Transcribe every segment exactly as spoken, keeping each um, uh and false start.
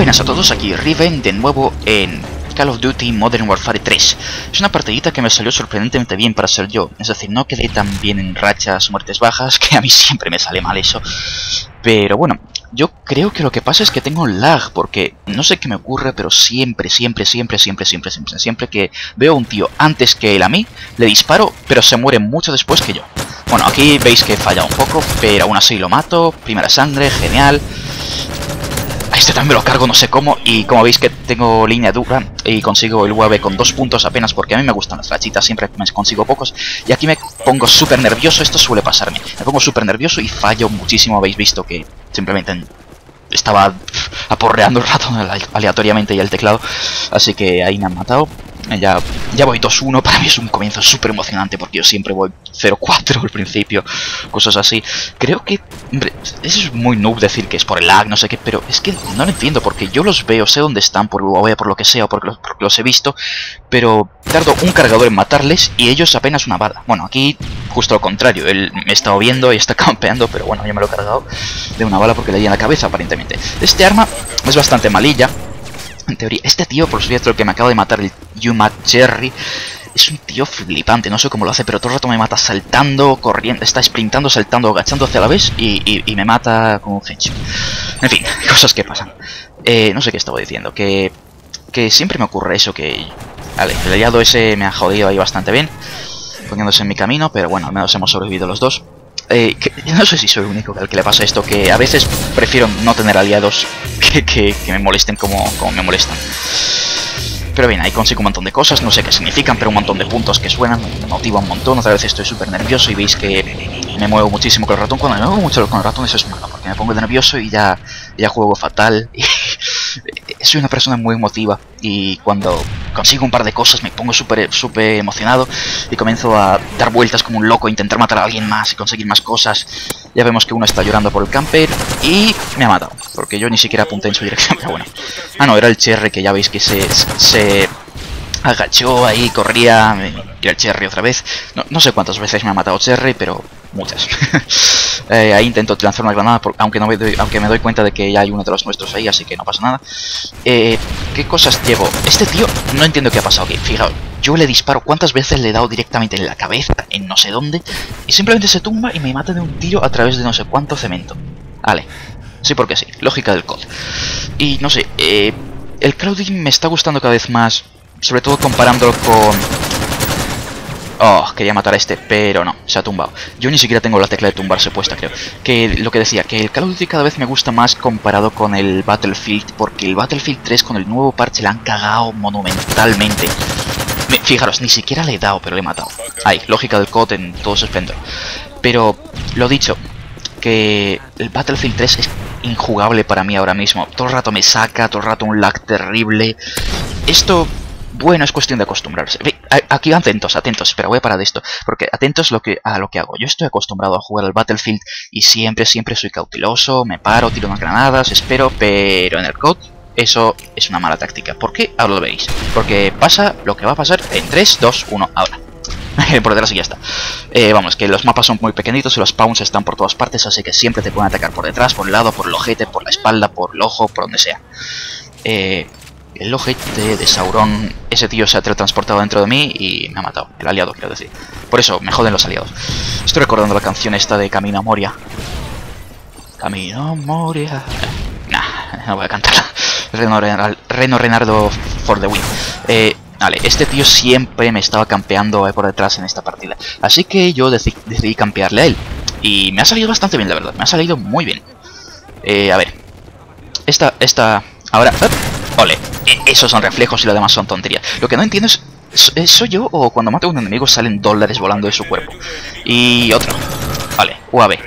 Buenas a todos, aquí Riven de nuevo en Call of Duty Modern Warfare tres. Es una partidita que me salió sorprendentemente bien para ser yo. Es decir, no quedé tan bien en rachas, muertes bajas, que a mí siempre me sale mal eso. Pero bueno, yo creo que lo que pasa es que tengo lag, porque no sé qué me ocurre, pero siempre, siempre, siempre, siempre, siempre, siempre, siempre que veo a un tío antes que él a mí, le disparo, pero se muere mucho después que yo. Bueno, aquí veis que he fallado un poco, pero aún así lo mato. Primera sangre, genial. A este también me lo cargo no sé cómo, y como veis que tengo línea dura y consigo el U A V con dos puntos apenas, porque a mí me gustan las rachitas, siempre me consigo pocos. Y aquí me pongo súper nervioso, esto suele pasarme. Me pongo súper nervioso y fallo muchísimo, habéis visto que simplemente estaba aporreando el ratón aleatoriamente y el teclado. Así que ahí me han matado. Ya, ya voy dos uno, para mí es un comienzo súper emocionante porque yo siempre voy cero cuatro al principio, cosas así. Creo que, hombre, eso es muy noob decir que es por el lag, no sé qué, pero es que no lo entiendo porque yo los veo, sé dónde están por U A V, por lo que sea, o porque los, porque los he visto, pero tardo un cargador en matarles y ellos apenas una bala. Bueno, aquí justo lo contrario, él me está viendo y está campeando, pero bueno, yo me lo he cargado de una bala porque le di en la cabeza aparentemente. Este arma es bastante malilla. En teoría, este tío, por cierto, el que me acaba de matar, el Yuma Cherry, es un tío flipante, no sé cómo lo hace, pero todo el rato me mata saltando, corriendo, está sprintando, saltando, agachando hacia la vez y, y, y me mata con un headshot. En fin, cosas que pasan. Eh, no sé qué estaba diciendo, que, que siempre me ocurre eso, que... Vale, el aliado ese me ha jodido ahí bastante bien, poniéndose en mi camino, pero bueno, al menos hemos sobrevivido los dos. Eh, que, no sé si soy el único al que le pasa esto, que a veces prefiero no tener aliados que, que, que me molesten como, como me molestan. Pero bien, ahí consigo un montón de cosas, no sé qué significan, pero un montón de puntos que suenan, me motiva un montón. Otra vez estoy súper nervioso y veis que me muevo muchísimo con el ratón. Cuando me muevo mucho con el ratón eso es malo, porque me pongo nervioso y ya, ya juego fatal. Soy una persona muy emotiva y cuando consigo un par de cosas me pongo súper súper emocionado y comienzo a dar vueltas como un loco, a intentar matar a alguien más y conseguir más cosas. Ya vemos que uno está llorando por el camper y me ha matado, porque yo ni siquiera apunté en su dirección, pero bueno. Ah, no, era el Cherry, que ya veis que se, se agachó ahí, corría, y el Cherry otra vez. No, no sé cuántas veces me ha matado Cherry, pero muchas. eh, ahí intento lanzar una granada, por, aunque, no me doy, aunque me doy cuenta de que ya hay uno de los nuestros ahí, así que no pasa nada. Eh, ¿Qué cosas llevo? Este tío, no entiendo qué ha pasado aquí, fijaos. Yo le disparo cuántas veces le he dado directamente en la cabeza, en no sé dónde, y simplemente se tumba y me mata de un tiro a través de no sé cuánto cemento. Vale, sí porque sí, lógica del C O D. Y no sé, eh, el crowding me está gustando cada vez más, sobre todo comparándolo con... Oh, quería matar a este, pero no, se ha tumbado. Yo ni siquiera tengo la tecla de tumbarse puesta, creo. Que lo que decía, que el Call of Duty cada vez me gusta más comparado con el Battlefield, porque el Battlefield tres con el nuevo parche le han cagado monumentalmente. Me, fijaros, ni siquiera le he dado, pero le he matado. Ahí, lógica del C O D en todo su esplendor. Pero, lo dicho, que el Battlefield tres es injugable para mí ahora mismo. Todo el rato me saca, todo el rato un lag terrible. Esto... Bueno, es cuestión de acostumbrarse. Aquí atentos, atentos, espera, voy a parar de esto, porque atentos lo que, a lo que hago. Yo estoy acostumbrado a jugar al Battlefield y siempre, siempre soy cauteloso, me paro, tiro unas granadas, espero, pero en el C O D eso es una mala táctica. ¿Por qué? Ahora lo veréis. Porque pasa lo que va a pasar en tres, dos, uno, ahora. Por detrás y ya está. Eh, vamos, que los mapas son muy pequeñitos y los spawns están por todas partes, así que siempre te pueden atacar por detrás, por el lado, por el ojete, por la espalda, por el ojo, por donde sea. Eh... El ojete de Sauron, ese tío se ha teletransportado dentro de mí y me ha matado. El aliado, quiero decir. Por eso, me joden los aliados. Estoy recordando la canción esta de Camino a Moria. Camino a Moria. Nah, no voy a cantarla. Reno, Reno, Reno Renardo for the win. Eh, vale, este tío siempre me estaba campeando eh, por detrás en esta partida. Así que yo decidí, decidí campearle a él. Y me ha salido bastante bien, la verdad. Me ha salido muy bien. Eh, a ver. Esta, esta... Ahora... Ole, esos son reflejos y lo demás son tonterías. Lo que no entiendo es, ¿soy yo o cuando mato a un enemigo salen dólares volando de su cuerpo? Y otro. Vale, U A V.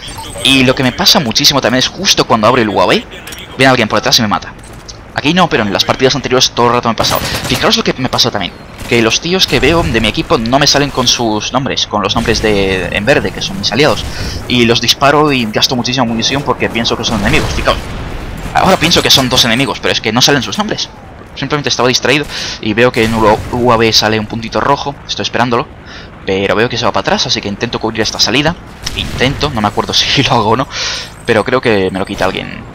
Y lo que me pasa muchísimo también es justo cuando abro el U A V, viene alguien por detrás y me mata. Aquí no, pero en las partidas anteriores todo el rato me ha pasado. Fijaros lo que me pasa también, que los tíos que veo de mi equipo no me salen con sus nombres, con los nombres de en verde, que son mis aliados. Y los disparo y gasto muchísima munición porque pienso que son enemigos, fijaos. Ahora pienso que son dos enemigos, pero es que no salen sus nombres. Simplemente estaba distraído y veo que en U A V sale un puntito rojo. Estoy esperándolo, pero veo que se va para atrás, así que intento cubrir esta salida. Intento, no me acuerdo si lo hago o no, pero creo que me lo quita alguien.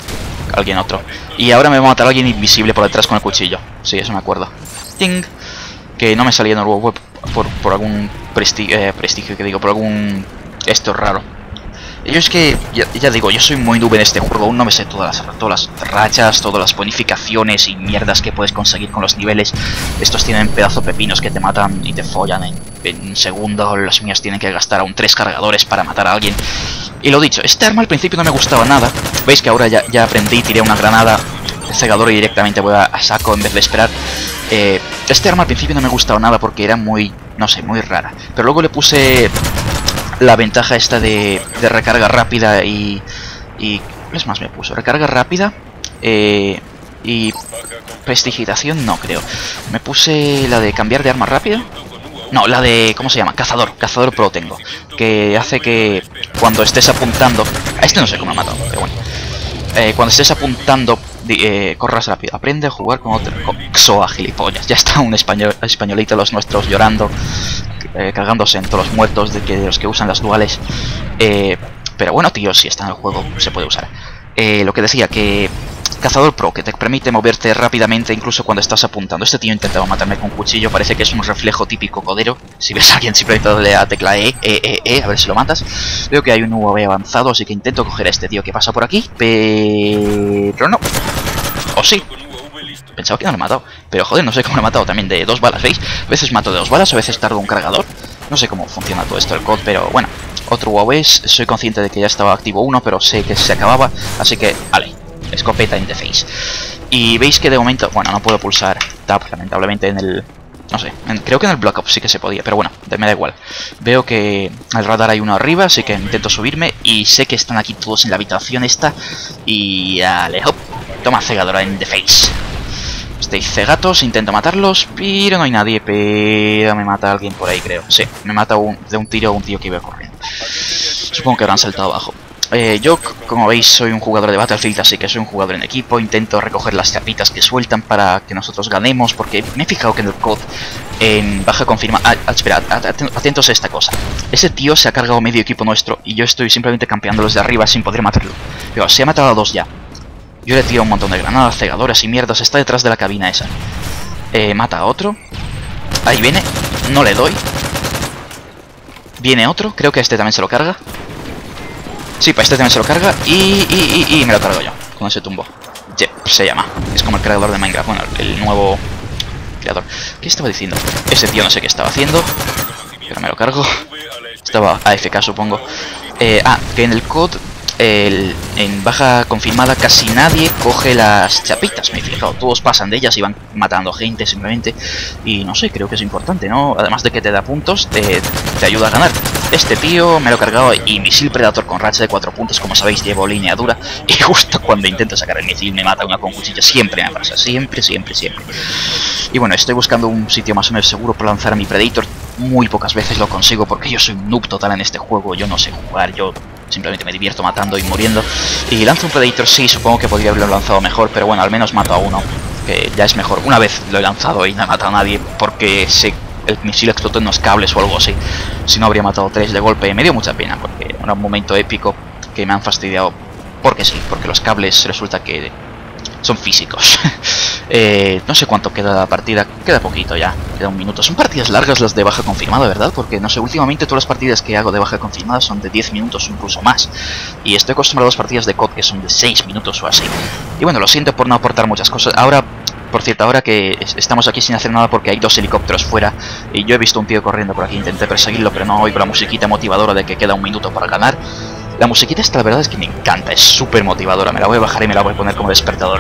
alguien otro. Y ahora me va a matar a alguien invisible por detrás con el cuchillo. Sí, eso me acuerdo. ¡Ting! Que no me salía en el web por, por algún presti eh, prestigio, que digo, por algún... Esto es raro. Yo es que, ya, ya digo, yo soy muy noob en este juego, aún no me sé todas las, todas las rachas, todas las bonificaciones y mierdas que puedes conseguir con los niveles. Estos tienen pedazo pepinos que te matan y te follan en, en un segundo, los míos tienen que gastar aún tres cargadores para matar a alguien. Y lo dicho, este arma al principio no me gustaba nada, veis que ahora ya, ya aprendí, tiré una granada, el cegador y directamente voy a, a saco en vez de esperar. Eh, este arma al principio no me gustaba nada porque era muy, no sé, muy rara, pero luego le puse... la ventaja esta de, de recarga rápida y... y ¿qué más me puso? Recarga rápida eh, y prestigitación, no creo. Me puse la de cambiar de arma rápido. No, la de... ¿cómo se llama? Cazador. Cazador Pro tengo. Que hace que cuando estés apuntando... A este no sé cómo lo he matado, pero bueno. Eh, cuando estés apuntando, eh, corras rápido. Aprende a jugar con otro... Con Xoa, gilipollas. Ya está un español, españolito los nuestros llorando. Eh, cargándose en todos los muertos de, que, de los que usan las duales. Eh, pero bueno, tío, si está en el juego, se puede usar. Eh, lo que decía, que Cazador Pro, que te permite moverte rápidamente incluso cuando estás apuntando. Este tío intentaba matarme con un cuchillo, parece que es un reflejo típico codero. Si ves a alguien simplemente dale a tecla E, E, E, E, a ver si lo matas. Veo que hay un U A V avanzado, así que intento coger a este tío que pasa por aquí, pero no. O sí. Pensaba que no lo he matado, pero joder, no sé cómo lo he matado también de dos balas, ¿veis? A veces mato de dos balas, a veces tardo un cargador. No sé cómo funciona todo esto del C O D, pero bueno. Otro U A V, soy consciente de que ya estaba activo uno, pero sé que se acababa, así que, vale, escopeta in the face. Y veis que de momento, bueno, no puedo pulsar Tab, lamentablemente en el... No sé, en, creo que en el Black Ops sí que se podía, pero bueno, me da igual. Veo que el radar hay uno arriba, así que intento subirme y sé que están aquí todos en la habitación esta. Y... ale, hop, toma cegadora in the face. Estáis cegatos, intento matarlos, pero no hay nadie, pero me mata alguien por ahí, creo. Sí, me mata un, de un tiro un tío que iba corriendo. Supongo que habrán saltado abajo. Eh, yo, como veis, soy un jugador de Battlefield, así que soy un jugador en equipo. Intento recoger las chapitas que sueltan para que nosotros ganemos, porque me he fijado que en el C O D, en baja confirma... Ah, espera, atentos a esta cosa. Ese tío se ha cargado medio equipo nuestro y yo estoy simplemente campeándolos de arriba sin poder matarlo. Pero se ha matado a dos ya. Yo le tiro un montón de granadas, cegadoras y mierdas. Está detrás de la cabina esa. Eh, mata a otro. Ahí viene. No le doy. Viene otro. Creo que este también se lo carga. Sí, para este también se lo carga. Y, y, y, y me lo cargo yo. Con ese tumbo. Jep, se llama. Es como el creador de Minecraft. Bueno, el nuevo creador. ¿Qué estaba diciendo? Ese tío no sé qué estaba haciendo. Pero me lo cargo. Estaba A F K, supongo. Eh, ah, que en el C O D... El, en baja confirmada casi nadie coge las chapitas, me he fijado, todos pasan de ellas y van matando gente simplemente. Y no sé, creo que es importante, ¿no? Además de que te da puntos, te, te ayuda a ganar. Este tío me lo he cargado y misil Predator con racha de cuatro puntos, como sabéis llevo línea dura. Y justo cuando intento sacar el misil me mata una con cuchillo, siempre me pasa, siempre, siempre, siempre. Y bueno, estoy buscando un sitio más o menos seguro para lanzar a mi Predator. Muy pocas veces lo consigo porque yo soy un noob total en este juego, yo no sé jugar, yo... simplemente me divierto matando y muriendo. Y lanzo un Predator, sí, supongo que podría haberlo lanzado mejor, pero bueno, al menos mato a uno, que ya es mejor. Una vez lo he lanzado y no he matado a nadie porque sé el misil explotó en unos cables o algo así. Si no, habría matado tres de golpe. Me dio mucha pena porque era un momento épico que me han fastidiado. Porque sí, porque los cables resulta que son físicos. eh, no sé cuánto queda la partida, queda poquito ya, queda un minuto. Son partidas largas las de baja confirmada, ¿verdad? Porque no sé, últimamente todas las partidas que hago de baja confirmada son de diez minutos o incluso más. Y estoy acostumbrado a las partidas de C O D que son de seis minutos o así. Y bueno, lo siento por no aportar muchas cosas. Ahora, por cierto, ahora que estamos aquí sin hacer nada porque hay dos helicópteros fuera y yo he visto un tío corriendo por aquí, intenté perseguirlo, pero no oigo la musiquita motivadora de que queda un minuto para ganar. La musiquita esta, la verdad es que me encanta, es súper motivadora, me la voy a bajar y me la voy a poner como despertador.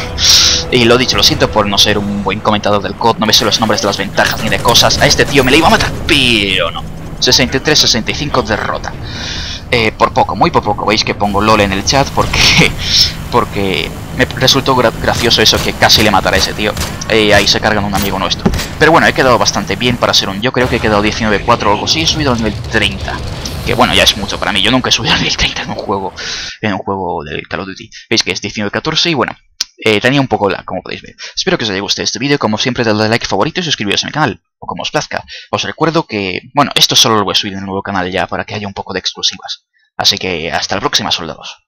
Y lo dicho, lo siento por no ser un buen comentador del C O D, no me sé los nombres de las ventajas ni de cosas. A este tío me la iba a matar, pero no. sesenta y tres sesenta y cinco derrota. Eh, por poco, muy por poco, veis que pongo LOL en el chat porque porque me resultó gra gracioso eso que casi le matara a ese tío. Y eh, ahí se cargan un amigo nuestro. Pero bueno, he quedado bastante bien para ser un yo, creo que he quedado diecinueve cuatro o algo así, he subido al nivel treinta. Que bueno, ya es mucho para mí, yo nunca he subido al nivel treinta en un juego, en un juego del Call of Duty. Veis que es diecinueve catorce y bueno, eh, tenía un poco la, como podéis ver. Espero que os haya gustado este vídeo, como siempre dadle like favorito y suscribiros a mi canal, o como os plazca. Os recuerdo que, bueno, esto solo lo voy a subir en el nuevo canal ya para que haya un poco de exclusivas. Así que hasta la próxima, soldados.